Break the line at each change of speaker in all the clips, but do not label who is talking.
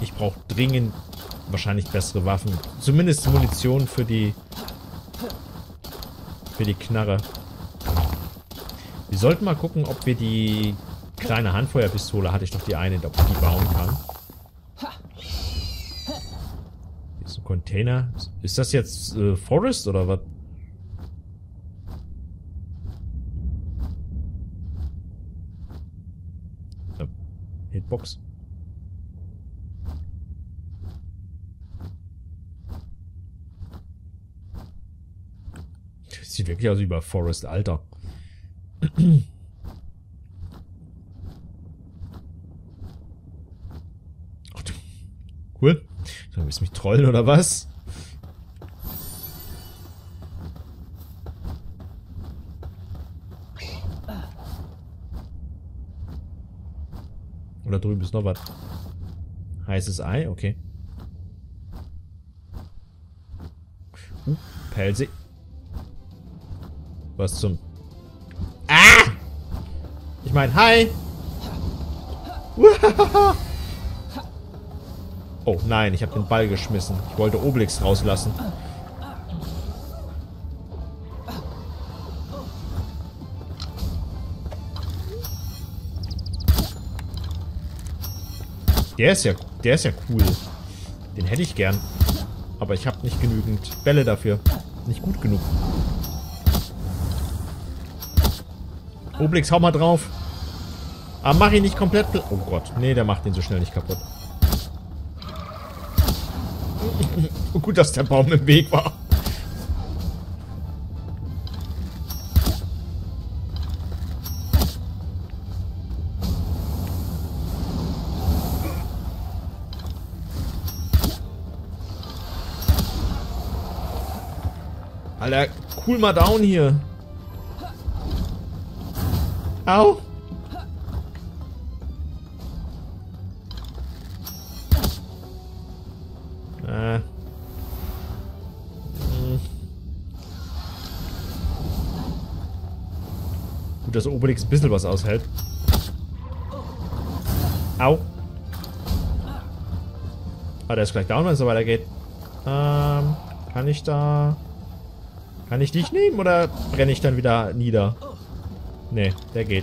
ich brauche dringend wahrscheinlich bessere Waffen. Zumindest Munition für die Knarre. Wir sollten mal gucken, ob wir die kleine Handfeuerpistole, hatte ich doch die eine, ob ich die bauen kann. Hier ist ein Container. Ist das jetzt Forest oder was? Hitbox. Das sieht wirklich aus wie bei Forest, Alter. Cool. Du willst mich trollen oder was? Oder drüben ist noch was. Heißes Ei, okay. Pelsi. Was zum... Ah! Ich meine, hi! Oh nein, ich habe den Ball geschmissen. Ich wollte Obelix rauslassen. Der ist ja cool. Den hätte ich gern. Aber ich habe nicht genügend Bälle dafür. Nicht gut genug. Obelix, hau mal drauf. Aber mach ihn nicht komplett... Oh Gott. Nee, der macht ihn so schnell nicht kaputt. Gut, dass der Baum im Weg war. Alter, cool mal down hier. Au. Gut, dass Obelix ein bisschen was aushält. Au. Ah, der ist gleich down, wenn es so weitergeht. Kann ich da... Kann ich dich nehmen oder brenne ich dann wieder nieder? Nee, der geht.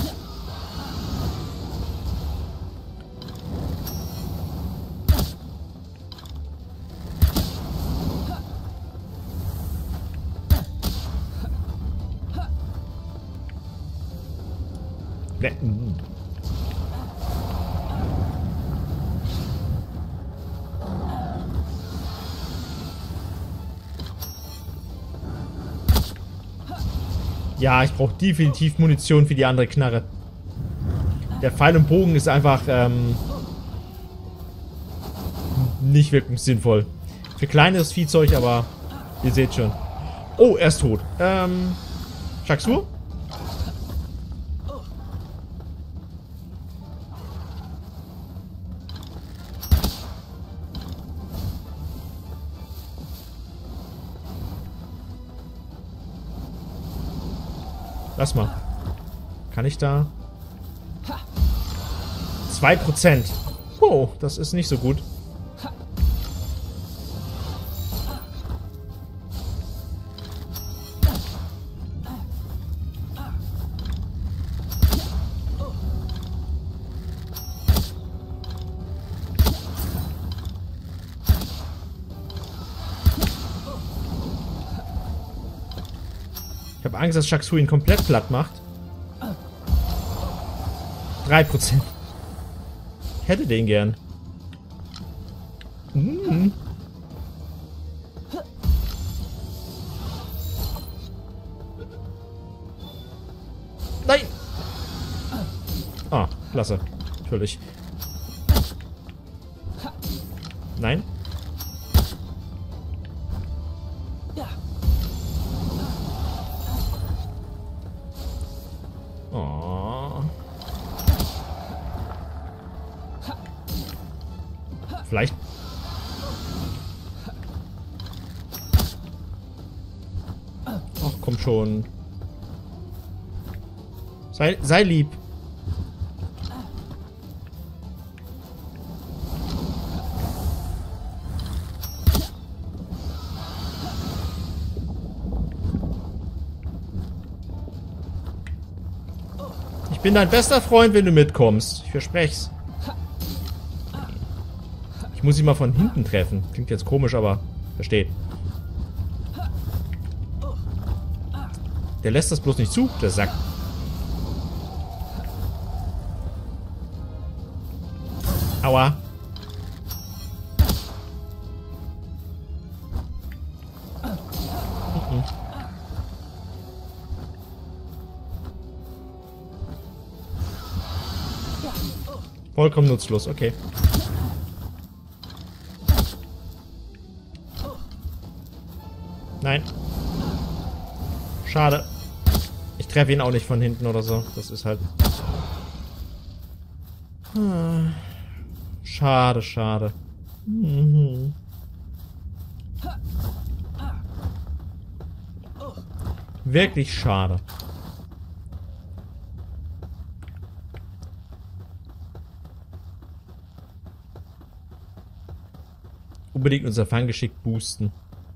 Nee. Ja, ich brauche definitiv Munition für die andere Knarre. Der Pfeil und Bogen ist einfach nicht wirklich sinnvoll. Für kleines Viehzeug, aber ihr seht schon. Oh, er ist tot. Shaxur? Lass mal. Kann ich da... 2%. Oh, das ist nicht so gut. Ich habe Angst, dass Shaxur ihn komplett platt macht. 3%. Ich hätte den gern. Nein! Ah, klasse. Natürlich. Nein? Oh. Vielleicht. Ach, komm schon. Sei, lieb. bin dein bester Freund, wenn du mitkommst. Ich versprech's. Ich muss ihn mal von hinten treffen. Klingt jetzt komisch, aber versteht. Der lässt das bloß nicht zu, der Sack. Aua. Vollkommen nutzlos, okay. Nein. Schade. Ich treffe ihn auch nicht von hinten oder so. Das ist halt... Schade, schade. Wirklich schade. Unbedingt unser Fanggeschick boosten.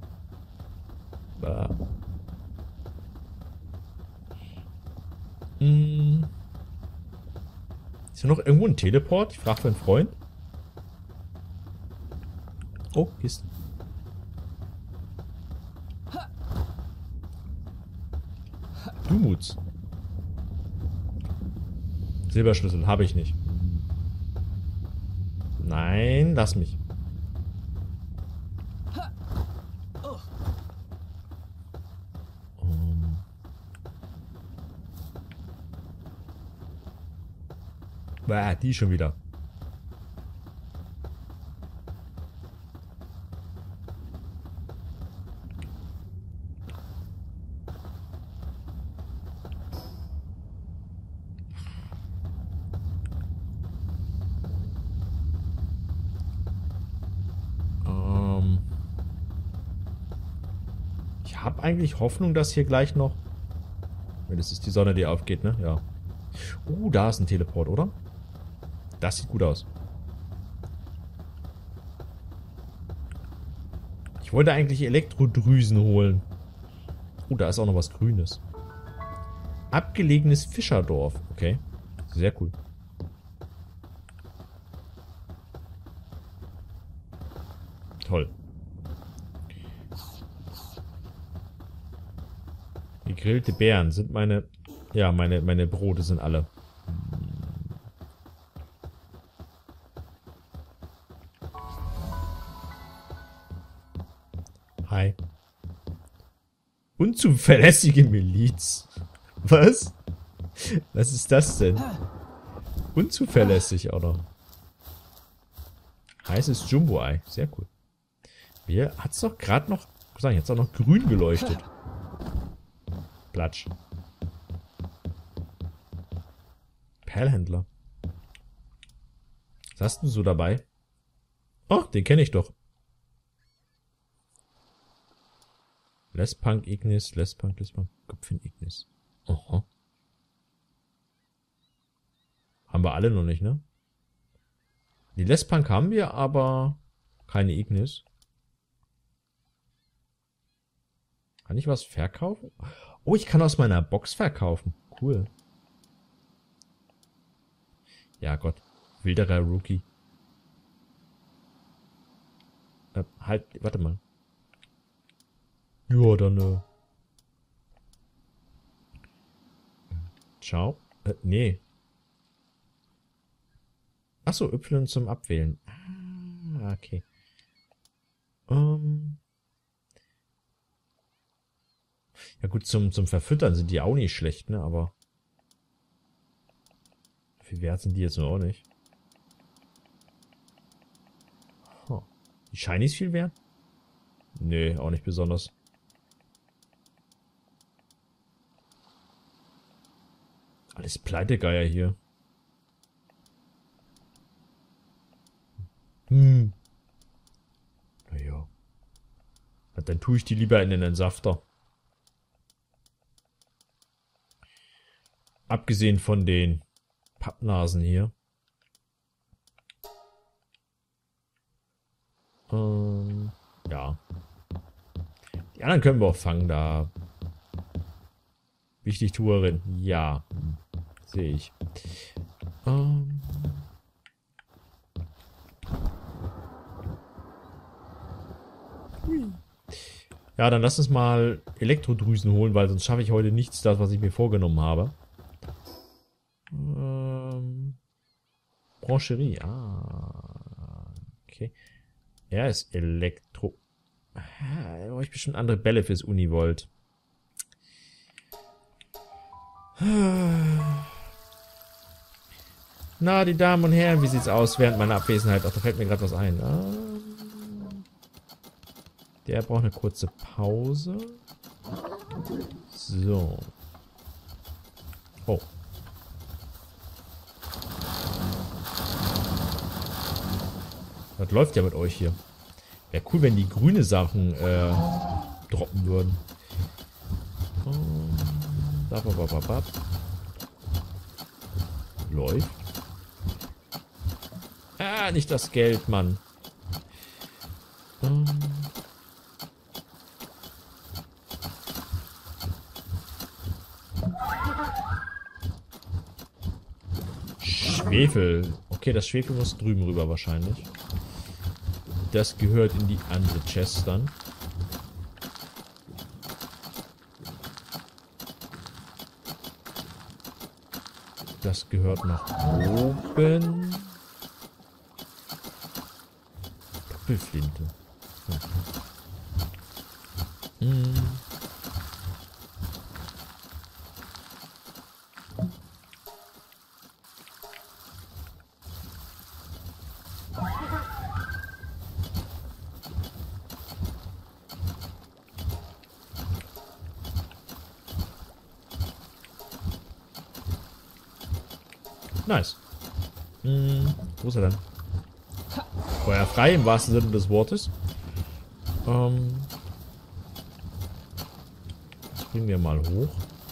Ist hier noch irgendwo ein Teleport? Ich frage für einen Freund. Oh, Kisten. Dumuts. Silberschlüssel habe ich nicht. Nein, lass mich. Die schon wieder. Ich habe eigentlich Hoffnung, dass hier gleich noch... Das ist die Sonne, die aufgeht, ne? Ja. Da ist ein Teleport, oder? Das sieht gut aus. Ich wollte eigentlich Elektrodrüsen holen. Da ist auch noch was Grünes. Abgelegenes Fischerdorf. Okay. Sehr cool. Toll. Gegrillte Beeren sind meine... Ja, meine Brote sind alle. Hi. Unzuverlässige Miliz. Was? Was ist das denn? Unzuverlässig, oder? Heißes Jumbo-Ei. Sehr cool. Hier hat es doch gerade noch... Jetzt auch noch grün geleuchtet. Platsch. Perlhändler. Was hast du so dabei? Oh, den kenne ich doch. Lespunk Ignis, Lespunk, Köpfchen Ignis. Aha. Haben wir alle noch nicht, ne? Die Lespunk haben wir, aber keine Ignis. Kann ich was verkaufen? Oh, ich kann aus meiner Box verkaufen. Cool. Ja Gott. Wilderer Rookie. Halt, warte mal. Ja, dann, Ciao. Nee. Achso, Y zum Abwählen. Ah, okay. Ja gut, zum Verfüttern sind die auch nicht schlecht, ne, aber... Wie viel wert sind die jetzt noch auch nicht? Huh. Die Shinies viel wert? Nee, auch nicht besonders. Alles Pleitegeier hier. Naja. Dann tue ich die lieber in den Entsafter. Abgesehen von den Pappnasen hier. Ja. Die anderen können wir auch fangen, da. Wichtig, Tuerin. Ja. Sehe ich. Ja, dann lass uns mal Elektrodrüsen holen, weil sonst schaffe ich heute nichts, das, was ich mir vorgenommen habe. Brancherie. Ah, okay. Er ist Elektro... Ah, da brauche ich bestimmt andere Bälle fürs Univolt. Na, die Damen und Herren, wie sieht's aus während meiner Abwesenheit? Ach, da fällt mir gerade was ein. Der braucht eine kurze Pause. So. Oh. Was läuft ja mit euch hier? Wäre cool, wenn die grüne Sachen droppen würden. Läuft. Ah, nicht das Geld, Mann. Schwefel. Okay, das Schwefel muss drüben rüber wahrscheinlich. Das gehört in die andere Chest dann. Das gehört nach oben. Doppelflinte. Nice. Wo ist er denn? Feuer frei im wahrsten Sinne des Wortes. Das bringen wir mal hoch.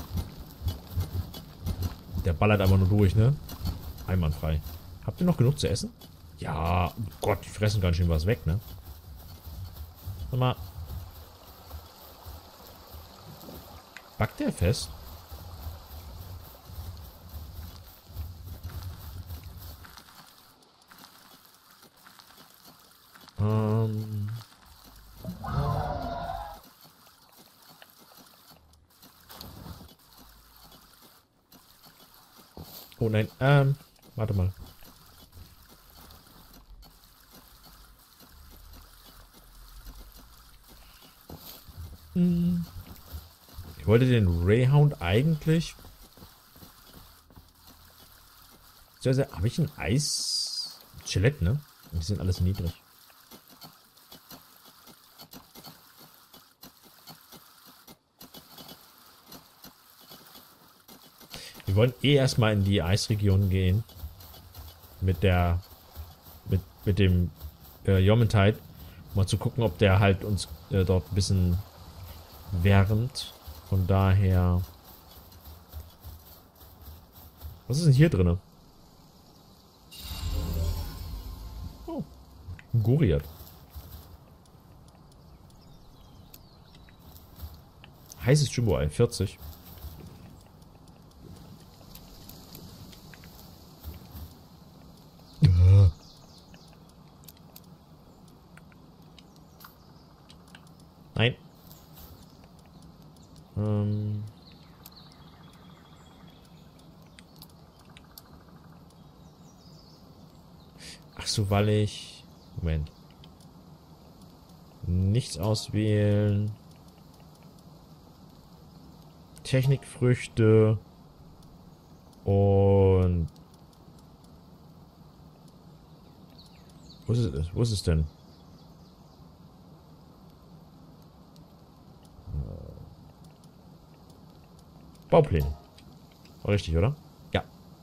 Der ballert einfach nur durch, ne? Einwandfrei. Habt ihr noch genug zu essen? Ja, oh Gott, die fressen ganz schön was weg, ne? Sag mal. Backt der fest? Oh nein, warte mal. Ich wollte den Greyhound eigentlich... Habe ich ein Eis... Skelett, ne? Die sind alles niedrig. Wir wollen eh erstmal in die Eisregion gehen. Mit der... Mit dem Yomantide. Mal zu gucken, ob der halt uns dort ein bisschen wärmt. Von daher... Was ist denn hier drin? Oh. Ein Goriath. Heißes Jumbo-Ei, 40. Nein. Ach so, weil ich... Moment. Nichts auswählen. Technikfrüchte. Und... Wo ist es? Wo ist es denn? Baupläne. War richtig, oder? Ja.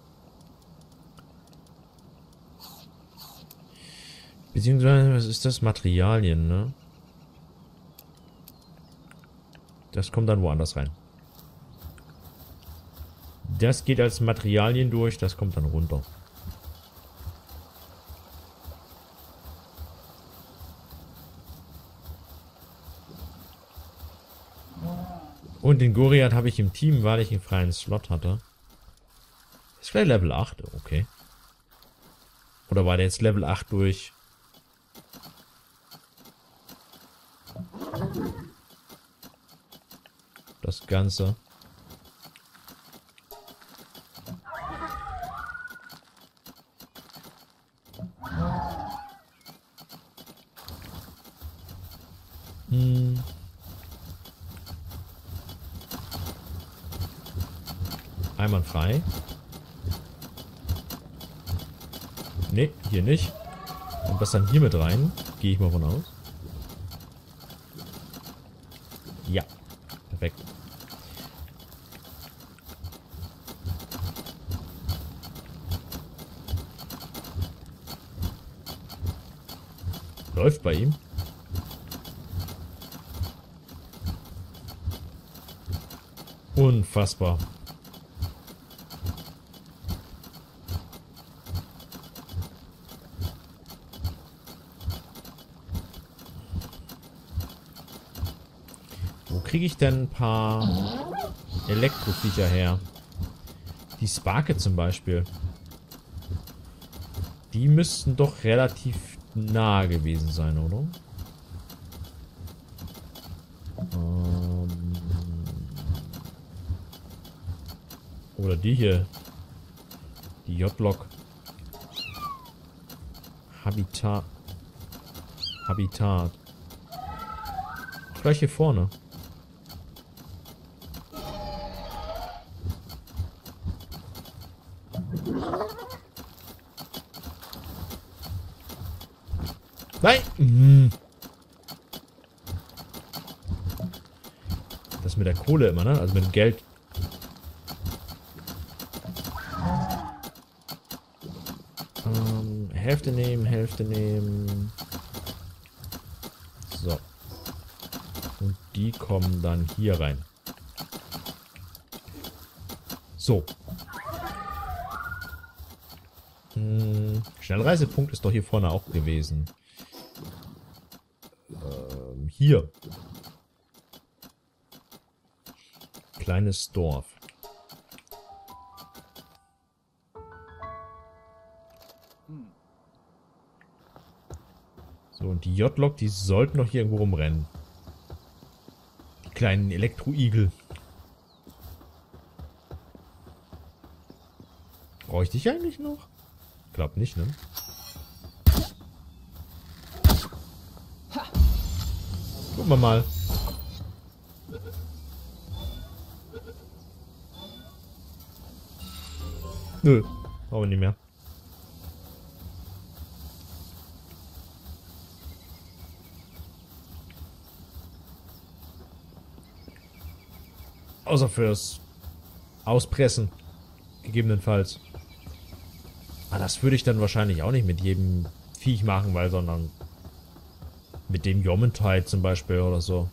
Beziehungsweise, was ist das? Materialien, ne? Das kommt dann woanders rein. Das geht als Materialien durch, das kommt dann runter. Und den Goriath habe ich im Team, weil ich einen freien Slot hatte. Ist vielleicht Level 8, okay. Oder war der jetzt Level 8 durch? Das Ganze. Einwandfrei. Ne, hier nicht. Und was dann hier mit rein? Gehe ich mal von aus. Ja. Perfekt. Läuft bei ihm. Unfassbar. Wo kriege ich denn ein paar Elektroviecher her? Die Sparke zum Beispiel. Die müssten doch relativ nah gewesen sein, oder? Oder die hier. Die J-Lok. Habitat. Gleich hier vorne. Nein! Das mit der Kohle immer, ne? Also mit dem Geld. Hälfte nehmen, Hälfte nehmen. So. Und die kommen dann hier rein. So. Schnellreisepunkt ist doch hier vorne auch gewesen. Hier. Kleines Dorf. So, und die J-Lok, die sollten noch hier irgendwo rumrennen. Die kleinen Elektroigel. Brauche ich dich eigentlich noch? Glaub nicht, ne? Gucken wir mal. Nö, brauchen wir nicht mehr. Außer fürs Auspressen. Gegebenenfalls. Aber das würde ich dann wahrscheinlich auch nicht mit jedem Viech machen, weil, sondern mit dem Yomentide zum Beispiel oder so.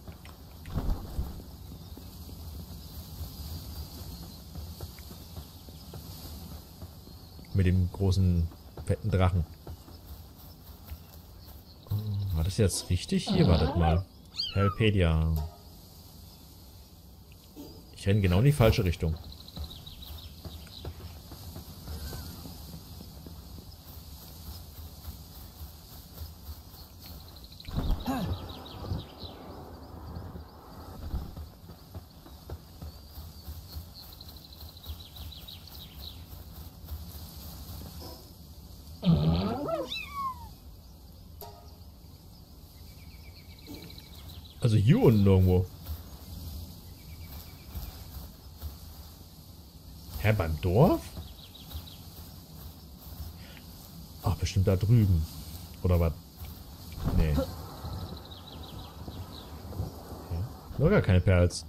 Mit dem großen, fetten Drachen. War das jetzt richtig? Hier, wartet mal. Helpedia. Ich renne genau in die falsche Richtung. Also hier unten irgendwo. Hä, beim Dorf? Ach, bestimmt da drüben. Oder was? Nee. Okay. Nur gar keine Perls.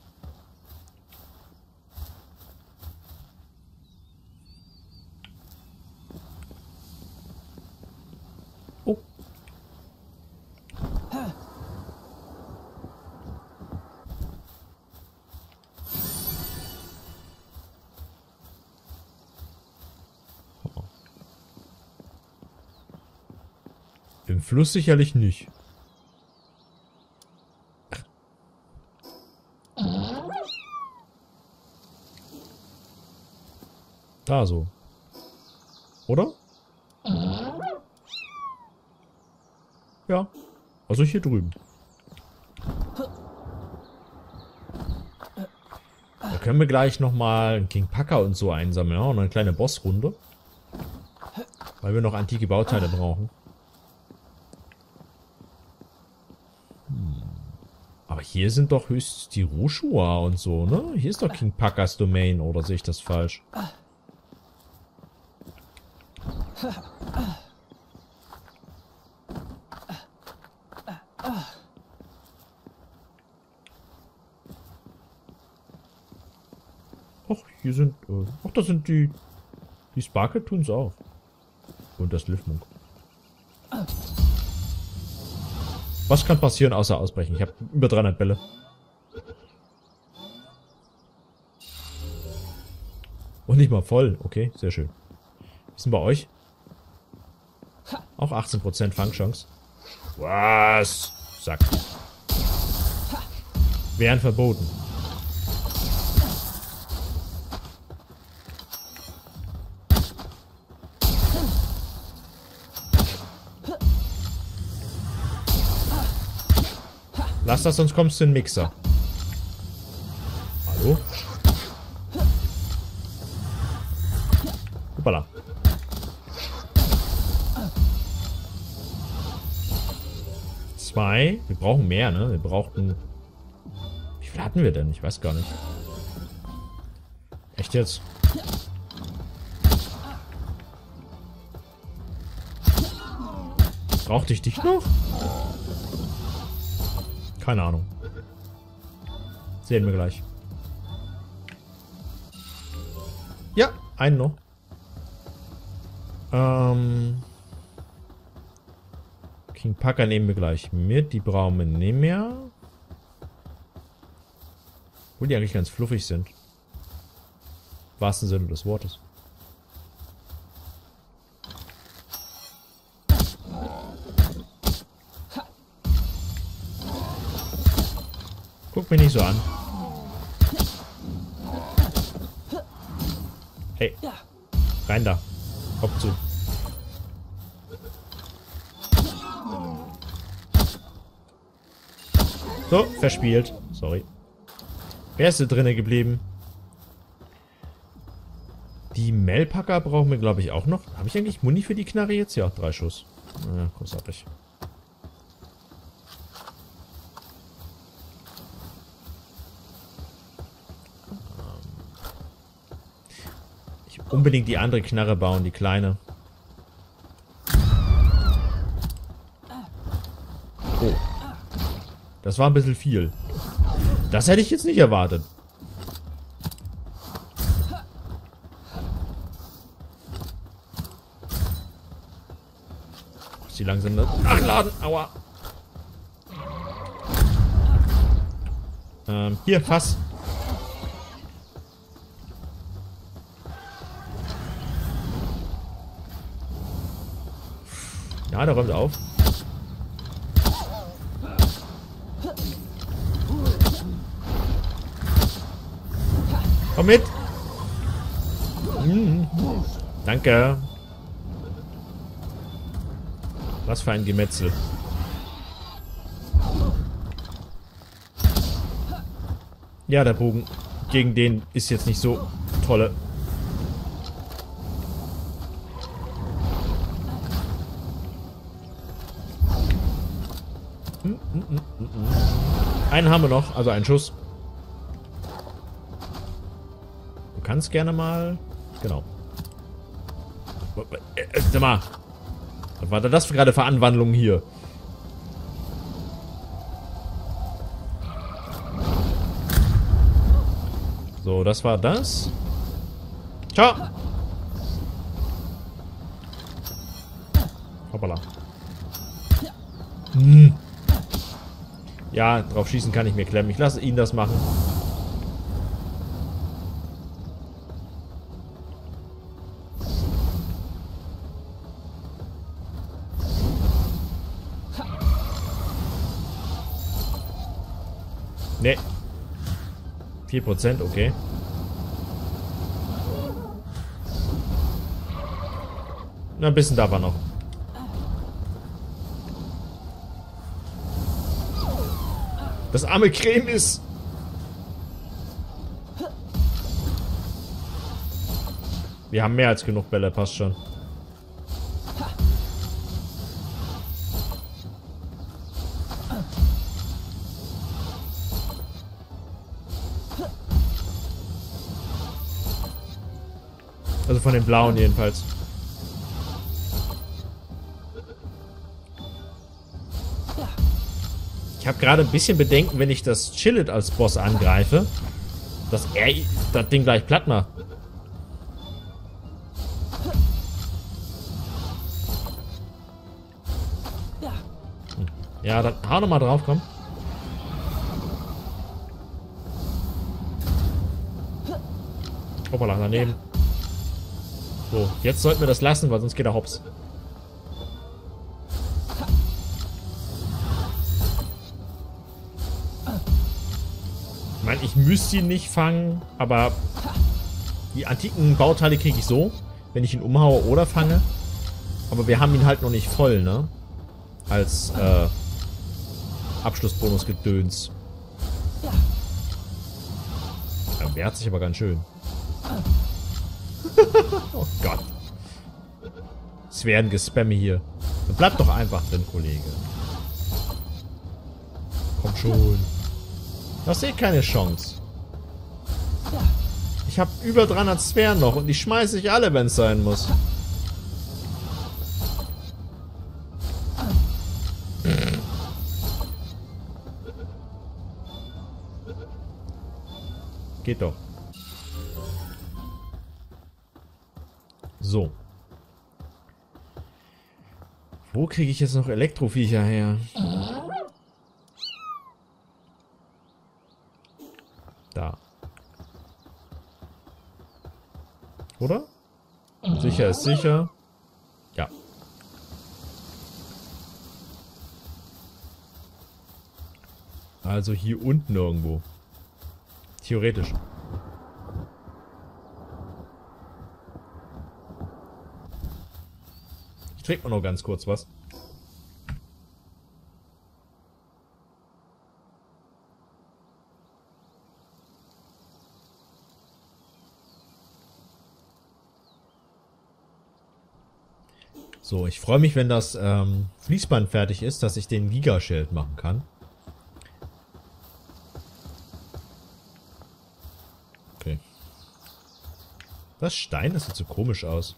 Oh. Im Fluss sicherlich nicht. Da so. Oder? Ja. Also hier drüben. Da können wir gleich nochmal einen King Paka und so einsammeln. Ja? Und eine kleine Bossrunde. Weil wir noch antike Bauteile brauchen. Aber hier sind doch höchstens die Roshua und so, ne? Hier ist doch King Pakas Domain, oder sehe ich das falsch? Ach, hier sind... ach, das sind die... Die Sparkle tun's auch. Und das Liftmunk. Was kann passieren, außer ausbrechen? Ich habe über 300 Bälle. Und nicht mal voll. Okay, sehr schön. Wie ist denn bei euch? Auch 18% Fangchance. Was? Sack. Wären verboten. Lass das, sonst kommst du in den Mixer. Hallo? Hoppala. Zwei. Wir brauchen mehr, ne? Wir brauchten... Wie viel hatten wir denn? Ich weiß gar nicht. Echt jetzt? Brauchte ich dich noch? Keine Ahnung. Sehen wir gleich. Ja, einen noch. King Paka nehmen wir gleich mit. Die brauchen wir nicht mehr. Obwohl die eigentlich ganz fluffig sind. Im wahrsten Sinne des Wortes. Guck mich nicht so an. Hey. Rein da. Kopf zu. So, verspielt. Sorry. Wer ist da drinnen geblieben? Die Melpacker brauchen wir, glaube ich, auch noch. Habe ich eigentlich Muni für die Knarre jetzt? Ja, 3 Schuss. Ja, großartig. Ich unbedingt die andere Knarre bauen, die kleine. Oh. Das war ein bisschen viel. Das hätte ich jetzt nicht erwartet. Muss die langsam nachladen. Aua. Hier, Fass. Ja, der räumt auf. Komm mit. Danke. Was für ein Gemetzel. Ja, der Bogen gegen den ist jetzt nicht so tolle. Einen haben wir noch, also einen Schuss. Du kannst gerne mal... Genau. Sag mal. Was war das für gerade für Anwandlungen hier? So, das war das. Ciao. Hoppala. Ja, drauf schießen kann ich mir klemmen. Ich lasse ihn das machen. Ne. 4%, okay. Na, ein bisschen da war noch. Das arme Creme ist... Wir haben mehr als genug Bälle, passt schon. Also von den blauen jedenfalls. Ich habe gerade ein bisschen Bedenken, wenn ich das Chillet als Boss angreife, dass er das Ding gleich platt macht. Ja, dann hau nochmal drauf, komm. Hoppala, daneben. So, jetzt sollten wir das lassen, weil sonst geht er hops. Ich meine, ich müsste ihn nicht fangen, aber die antiken Bauteile kriege ich so, wenn ich ihn umhaue oder fange. Aber wir haben ihn halt noch nicht voll, ne? Als Abschlussbonus-Gedöns. Er wehrt sich aber ganz schön. Oh Gott. Es werden Gespamme hier. Dann bleib doch einfach drin, Kollege. Komm schon. Du hast eh keine Chance. Ich habe über 300 Sphären noch und die schmeiße ich alle, wenn es sein muss. Geht doch. So. Wo kriege ich jetzt noch Elektroviecher her? Da. Oder? Sicher ist sicher. Ja. Also hier unten irgendwo. Theoretisch. Ich trinke mal noch ganz kurz was. So, ich freue mich, wenn das Fließband fertig ist, dass ich den Gigaschild machen kann. Okay. Das Stein, das sieht so komisch aus.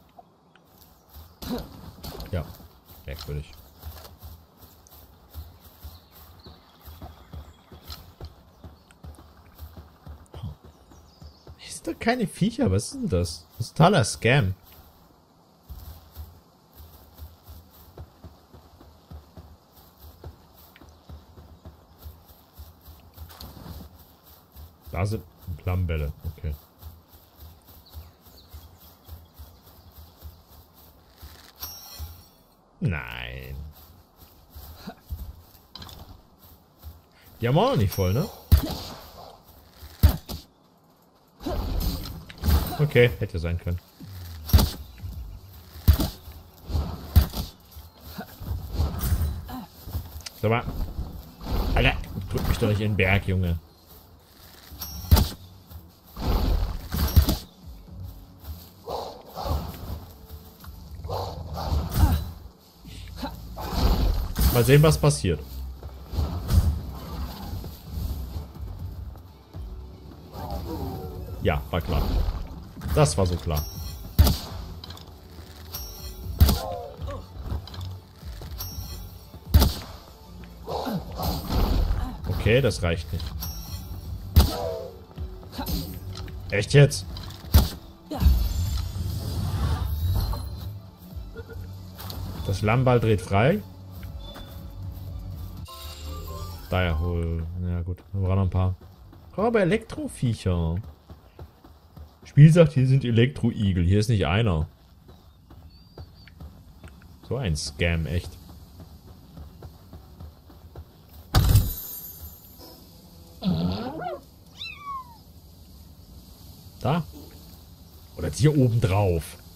Ja, merkwürdig. Hier sind doch keine Viecher, was ist denn das? Das ist ein totaler Scam. Da sind Flammenbälle, okay. Nein. Die haben wir auch noch nicht voll, ne? Okay, hätte sein können. Sag mal. Alter, drück mich doch nicht in den Berg, Junge. Mal sehen, was passiert. Ja, war klar. Das war so klar. Okay, das reicht nicht. Echt jetzt? Das Lammball dreht frei. Daher hol. Ja gut, wir brauchen noch ein paar. Oh, aber Elektroviecher. Spiel sagt, hier sind Elektro-Igel. Hier ist nicht einer. So ein Scam, echt. Da. Oder hier oben drauf.